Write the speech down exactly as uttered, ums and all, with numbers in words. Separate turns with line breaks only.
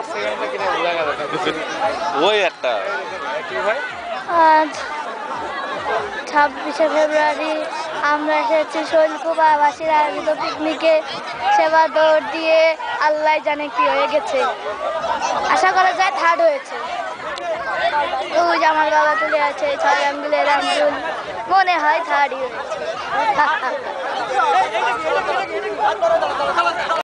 ওই একটা
আজ ছাব্বিশে ফেব্রুয়ারি আমরা এসেছি শৈলকুপাবাসীর আয়োজিত পিকনিকে। সেবা দৌড় দিয়ে আল্লাহ জানে কি হয়ে গেছে, আশা করা যায় থার্ড হয়েছে। ওই যে আমার বাবা তুলে আছে ছয় আঙ্গুলের আঙ্গুল, মনে হয় থার্ডই হয়েছে।